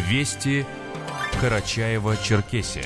Вести Карачаево-Черкесия.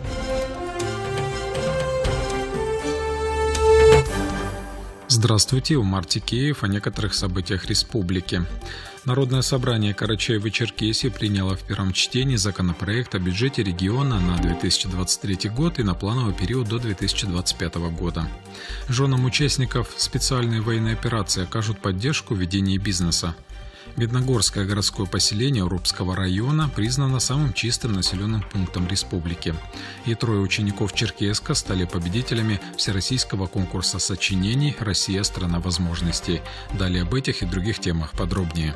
Здравствуйте, Умар Тикеев о некоторых событиях республики. Народное собрание Карачаево-Черкесии приняло в первом чтении законопроект о бюджете региона на 2023 год и на плановый период до 2025 года. Женам участников специальной военной операции окажут поддержку в ведении бизнеса. Медногорское городское поселение Урупского района признано самым чистым населенным пунктом республики. И 3 учеников Черкеска стали победителями Всероссийского конкурса сочинений «Россия – страна возможностей». Далее об этих и других темах подробнее.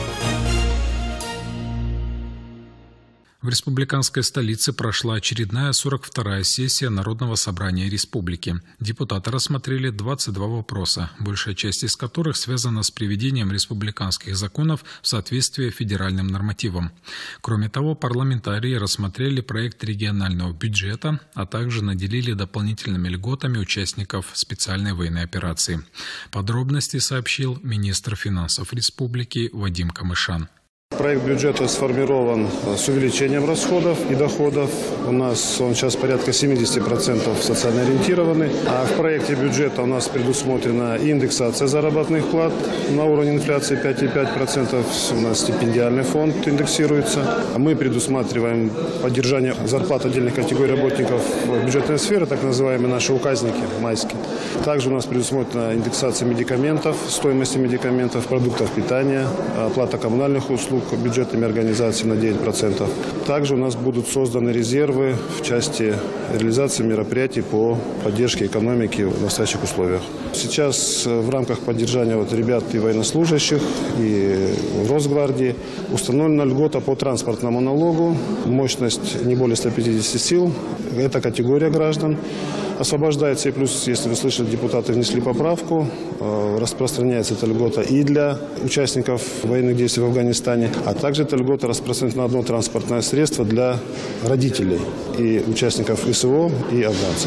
В республиканской столице прошла очередная 42-я сессия Народного собрания республики. Депутаты рассмотрели 22 вопроса, большая часть из которых связана с приведением республиканских законов в соответствие федеральным нормативам. Кроме того, парламентарии рассмотрели проект регионального бюджета, а также наделили дополнительными льготами участников специальной военной операции. Подробности сообщил министр финансов республики Вадим Камышан. Проект бюджета сформирован с увеличением расходов и доходов. У нас он сейчас порядка 70% социально ориентированный. А в проекте бюджета у нас предусмотрена индексация заработных плат на уровне инфляции 5,5%. У нас стипендиальный фонд индексируется. Мы предусматриваем поддержание зарплат отдельных категорий работников бюджетной сферы, так называемые наши указники майские. Также у нас предусмотрена индексация медикаментов, стоимости медикаментов, продуктов питания, оплата коммунальных услуг бюджетными организациями на 9%. Также у нас будут созданы резервы в части реализации мероприятий по поддержке экономики в настоящих условиях. Сейчас в рамках поддержания ребят и военнослужащих, и Росгвардии установлена льгота по транспортному налогу. Мощность не более 150 сил. Это категория граждан. Освобождается, и плюс, если вы слышали, депутаты внесли поправку, распространяется эта льгота и для участников военных действий в Афганистане, а также эта льгота распространяется на одно транспортное средство для родителей и участников СВО и афганцев.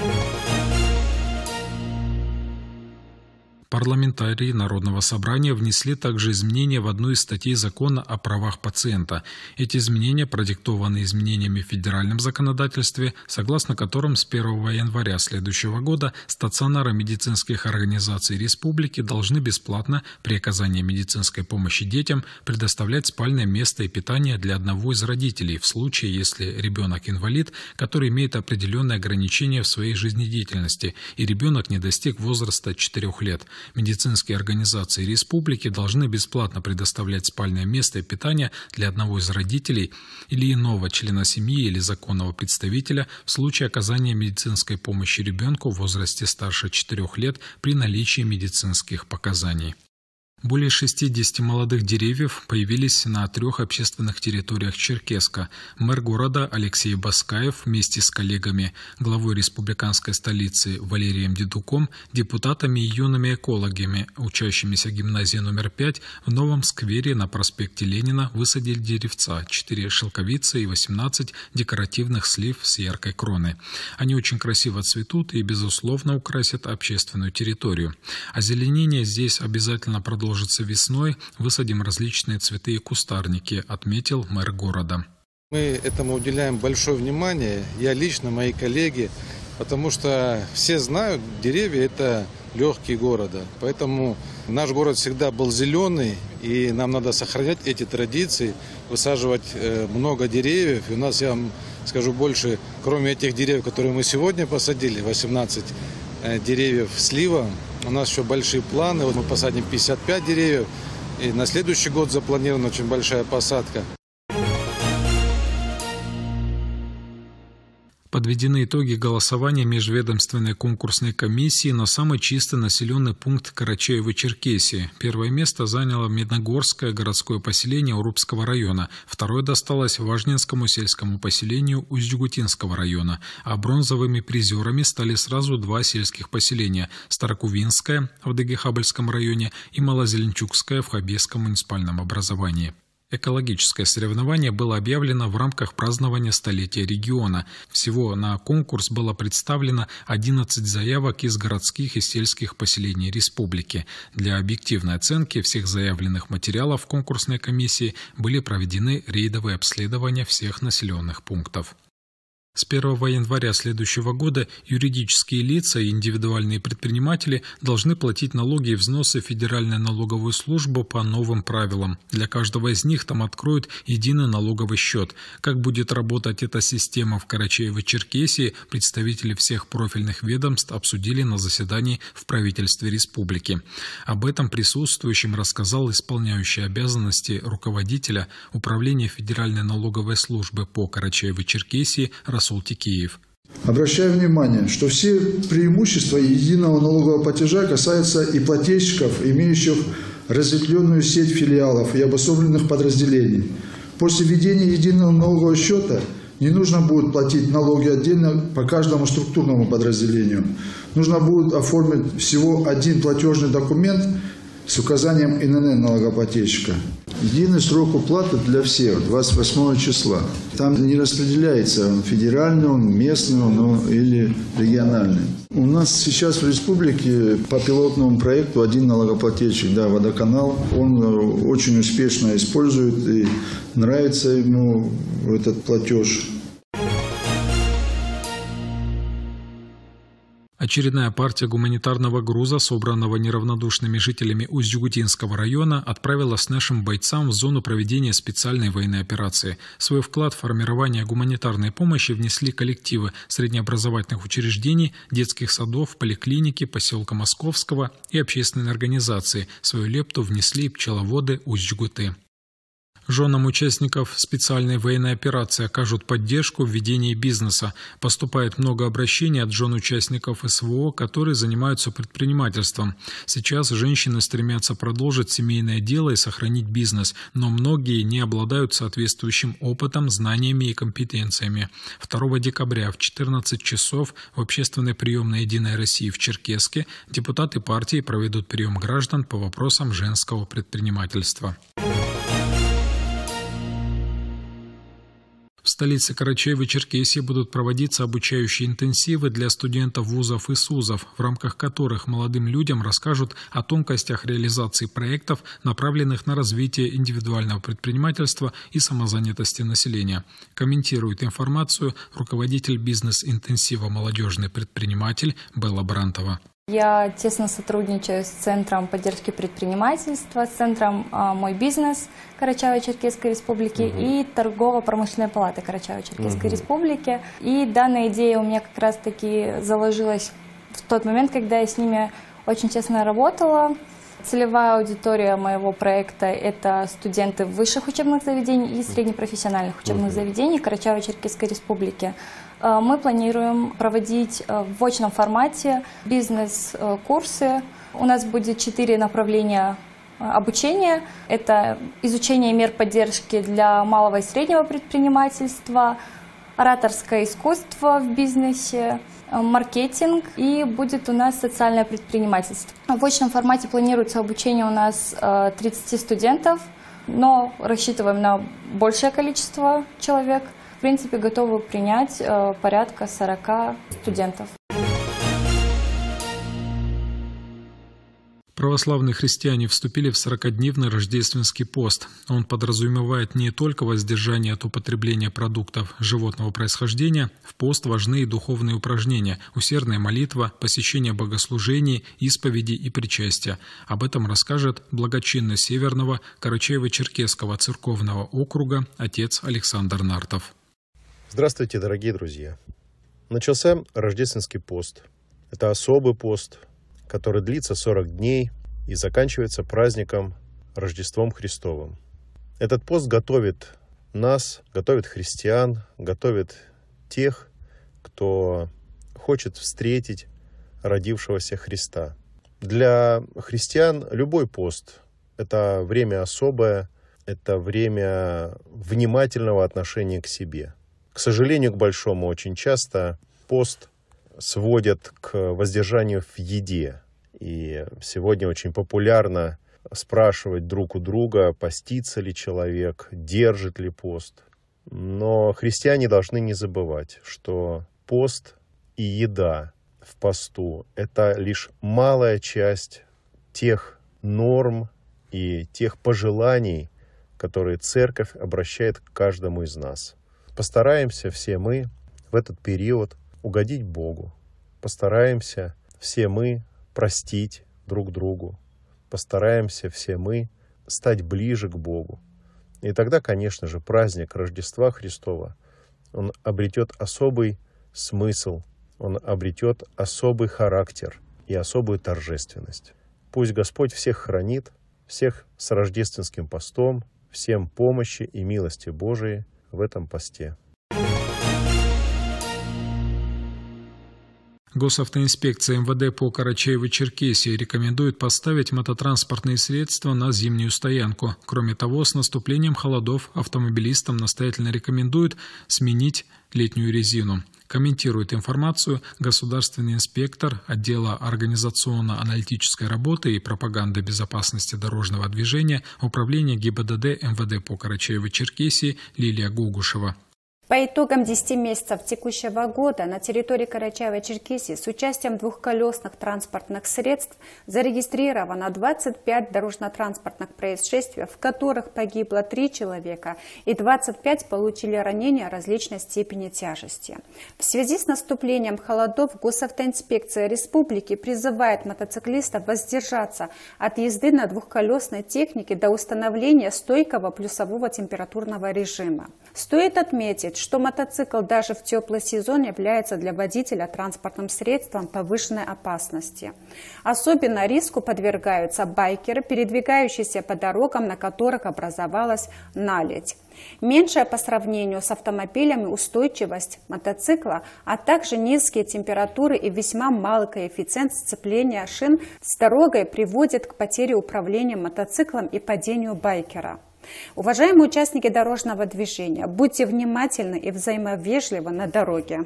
Парламентарии Народного собрания внесли также изменения в одну из статей закона о правах пациента. Эти изменения продиктованы изменениями в федеральном законодательстве, согласно которым с 1 января следующего года стационары медицинских организаций республики должны бесплатно при оказании медицинской помощи детям предоставлять спальное место и питание для одного из родителей в случае, если ребенок инвалид, который имеет определенные ограничения в своей жизнедеятельности, и ребенок не достиг возраста 4 лет. Медицинские организации республики должны бесплатно предоставлять спальное место и питание для одного из родителей или иного члена семьи или законного представителя в случае оказания медицинской помощи ребенку в возрасте старше 4 лет при наличии медицинских показаний. Более 60 молодых деревьев появились на 3 общественных территориях Черкеска. Мэр города Алексей Баскаев вместе с коллегами, главой республиканской столицы Валерием Дедуком, депутатами и юными экологами, учащимися гимназии номер 5, в новом сквере на проспекте Ленина высадили деревца, 4 шелковицы и 18 декоративных слив с яркой кроной. Они очень красиво цветут и, безусловно, украсят общественную территорию. Озеленение здесь обязательно продолжится весной, высадим различные цветы и кустарники, отметил мэр города. Мы этому уделяем большое внимание, я лично, мои коллеги, потому что все знают, деревья – это легкие города. Поэтому наш город всегда был зеленый, и нам надо сохранять эти традиции, высаживать много деревьев. И у нас, я вам скажу больше, кроме этих деревьев, которые мы сегодня посадили, 18 деревьев слива, у нас еще большие планы. Вот мы посадим 55 деревьев, и на следующий год запланирована очень большая посадка. Подведены итоги голосования межведомственной конкурсной комиссии на самый чисто населенный пункт Карачаево-Черкесии. Первое место заняло Медногорское городское поселение Урупского района, второе досталось Важнинскому сельскому поселению Усть-Жигутинского района, а бронзовыми призерами стали сразу 2 сельских поселения – Старокувинское в Дагихабльском районе и Малозеленчукское в Хабесском муниципальном образовании. Экологическое соревнование было объявлено в рамках празднования столетия региона. Всего на конкурс было представлено 11 заявок из городских и сельских поселений республики. Для объективной оценки всех заявленных материалов конкурсной комиссии были проведены рейдовые обследования всех населенных пунктов. С 1 января следующего года юридические лица и индивидуальные предприниматели должны платить налоги и взносы в Федеральную налоговую службу по новым правилам. Для каждого из них там откроют единый налоговый счет. Как будет работать эта система в Карачаево-Черкесии, представители всех профильных ведомств обсудили на заседании в правительстве республики. Об этом присутствующим рассказал исполняющий обязанности руководителя Управления Федеральной налоговой службы по Карачаево-Черкесии Расул Тикеев. Обращаю внимание, что все преимущества единого налогового платежа касаются и плательщиков, имеющих разветвленную сеть филиалов и обособленных подразделений. После введения единого налогового счета не нужно будет платить налоги отдельно по каждому структурному подразделению. Нужно будет оформить всего один платежный документ с указанием ИНН налогоплательщика. Единый срок уплаты для всех, 28 числа. Там не распределяется федеральный, местный или региональный. У нас сейчас в республике по пилотному проекту один налогоплательщик, водоканал. Он очень успешно использует и нравится ему этот платеж. Очередная партия гуманитарного груза, собранного неравнодушными жителями Усть-Жигутинского района, отправилась нашим бойцам в зону проведения специальной военной операции. Свой вклад в формирование гуманитарной помощи внесли коллективы среднеобразовательных учреждений, детских садов, поликлиники, поселка Московского и общественные организации. Свою лепту внесли пчеловоды Усть-Жигуты. Женам участников специальной военной операции окажут поддержку в ведении бизнеса. Поступает много обращений от жен участников СВО, которые занимаются предпринимательством. Сейчас женщины стремятся продолжить семейное дело и сохранить бизнес, но многие не обладают соответствующим опытом, знаниями и компетенциями. 2 декабря в 14 часов в общественной приемной «Единой России» в Черкесске депутаты партии проведут прием граждан по вопросам женского предпринимательства. В столице Карачаево-Черкесии будут проводиться обучающие интенсивы для студентов вузов и СУЗов, в рамках которых молодым людям расскажут о тонкостях реализации проектов, направленных на развитие индивидуального предпринимательства и самозанятости населения. Комментирует информацию руководитель бизнес-интенсива «Молодежный предприниматель» Белла Брантова. Я тесно сотрудничаю с Центром поддержки предпринимательства, с Центром «Мой бизнес» Карачаево-Черкесской Республики и Торгово-промышленной палаты Карачаево-Черкесской Республики. И данная идея у меня как раз-таки заложилась в тот момент, когда я с ними очень тесно работала. Целевая аудитория моего проекта – это студенты высших учебных заведений и среднепрофессиональных учебных заведений Карачаево-Черкесской Республики. Мы планируем проводить в очном формате бизнес-курсы. У нас будет 4 направления обучения. Это изучение мер поддержки для малого и среднего предпринимательства, ораторское искусство в бизнесе, маркетинг и будет у нас социальное предпринимательство. В очном формате планируется обучение у нас 30 студентов, но рассчитываем на большее количество человек. В принципе, готовы принять порядка 40 студентов. Православные христиане вступили в 40-дневный рождественский пост. Он подразумевает не только воздержание от употребления продуктов животного происхождения. В пост важны и духовные упражнения, усердная молитва, посещение богослужений, исповеди и причастия. Об этом расскажет благочинный Северного Карачаево-Черкесского церковного округа отец Александр Нартов. Здравствуйте, дорогие друзья! Начался рождественский пост. Это особый пост, который длится 40 дней и заканчивается праздником Рождеством Христовым. Этот пост готовит нас, готовит христиан, готовит тех, кто хочет встретить родившегося Христа. Для христиан любой пост – это время особое, это время внимательного отношения к себе. К сожалению, к большому, очень часто пост сводят к воздержанию в еде. И сегодня очень популярно спрашивать друг у друга, постится ли человек, держит ли пост. Но христиане должны не забывать, что пост и еда в посту – это лишь малая часть тех норм и тех пожеланий, которые Церковь обращает к каждому из нас. Постараемся все мы в этот период угодить Богу. Постараемся все мы простить друг другу. Постараемся все мы стать ближе к Богу. И тогда, конечно же, праздник Рождества Христова, он обретет особый смысл, он обретет особый характер и особую торжественность. Пусть Господь всех хранит, всех с рождественским постом, всем помощи и милости Божией в этом посте. Госавтоинспекция МВД по Карачаево-Черкесии рекомендует поставить мототранспортные средства на зимнюю стоянку. Кроме того, с наступлением холодов автомобилистам настоятельно рекомендуют сменить летнюю резину. Комментирует информацию государственный инспектор отдела организационно-аналитической работы и пропаганды безопасности дорожного движения Управления ГИБДД МВД по Карачаево-Черкесии Лилия Гугушева. По итогам 10 месяцев текущего года на территории Карачаево-Черкесии с участием двухколесных транспортных средств зарегистрировано 25 дорожно-транспортных происшествий, в которых погибло 3 человека и 25 получили ранения различной степени тяжести. В связи с наступлением холодов Госавтоинспекция Республики призывает мотоциклистов воздержаться от езды на двухколесной технике до установления стойкого плюсового температурного режима. Стоит отметить, что мотоцикл даже в теплый сезон является для водителя транспортным средством повышенной опасности. Особенно риску подвергаются байкеры, передвигающиеся по дорогам, на которых образовалась наледь. Меньшая по сравнению с автомобилями устойчивость мотоцикла, а также низкие температуры и весьма малый коэффициент сцепления шин с дорогой приводят к потере управления мотоциклом и падению байкера. Уважаемые участники дорожного движения, будьте внимательны и взаимовежливы на дороге.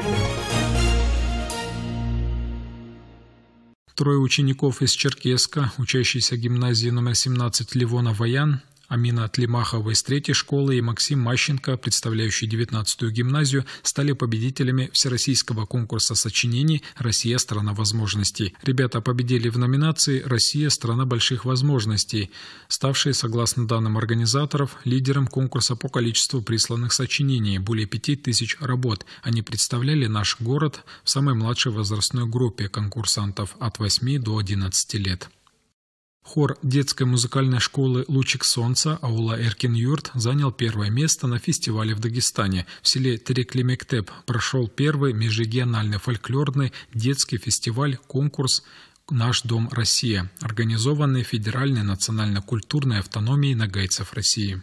3 учеников из Черкесска, учащиеся гимназии номер 17 Левона Ваян, Амина Тлимахова из 3-й школы и Максим Мащенко, представляющий 19-ю гимназию, стали победителями всероссийского конкурса сочинений «Россия – страна возможностей». Ребята победили в номинации «Россия – страна больших возможностей», ставшей, согласно данным организаторов, лидером конкурса по количеству присланных сочинений – более 5000 работ. Они представляли наш город в самой младшей возрастной группе конкурсантов от 8 до 11 лет. Хор детской музыкальной школы «Лучик солнца» аула Эркин-Юрт занял 1-е место на фестивале в Дагестане. В селе Тереклимектеп прошел 1-й межрегиональный фольклорный детский фестиваль-конкурс «Наш дом Россия», организованный Федеральной национально-культурной автономией нагайцев России.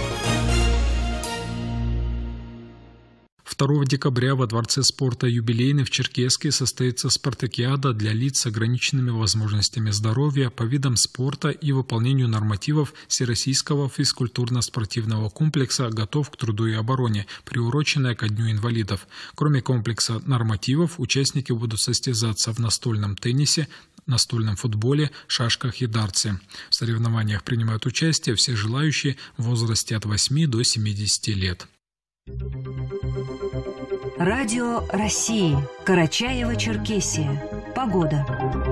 2 декабря во Дворце спорта «Юбилейный» в Черкесске состоится спартакиада для лиц с ограниченными возможностями здоровья по видам спорта и выполнению нормативов Всероссийского физкультурно-спортивного комплекса «Готов к труду и обороне», приуроченная ко Дню инвалидов. Кроме комплекса нормативов, участники будут состязаться в настольном теннисе, настольном футболе, шашках и дартсе. В соревнованиях принимают участие все желающие в возрасте от 8 до 70 лет. Радио России. Карачаево-Черкесия. Погода.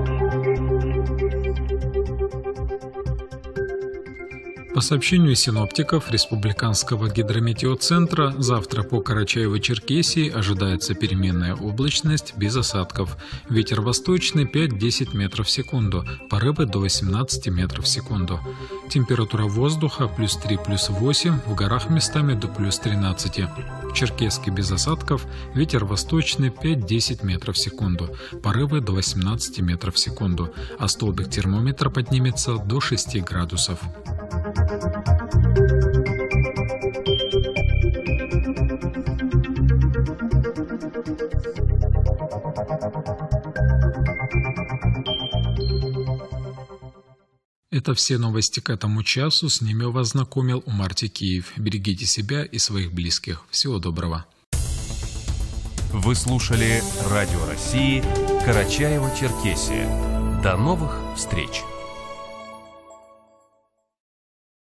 По сообщению синоптиков Республиканского гидрометеоцентра, завтра по Карачаево-Черкесии ожидается переменная облачность без осадков. Ветер восточный 5-10 метров в секунду, порывы до 18 метров в секунду. Температура воздуха +3, +8, в горах местами до +13. В Черкесске без осадков, ветер восточный 5-10 метров в секунду, порывы до 18 метров в секунду, а столбик термометра поднимется до 6 градусов. Это все новости к этому часу. С ними вас знакомил Умар Текеев. Берегите себя и своих близких. Всего доброго. Вы слушали Радио России Карачаево-Черкесия. До новых встреч!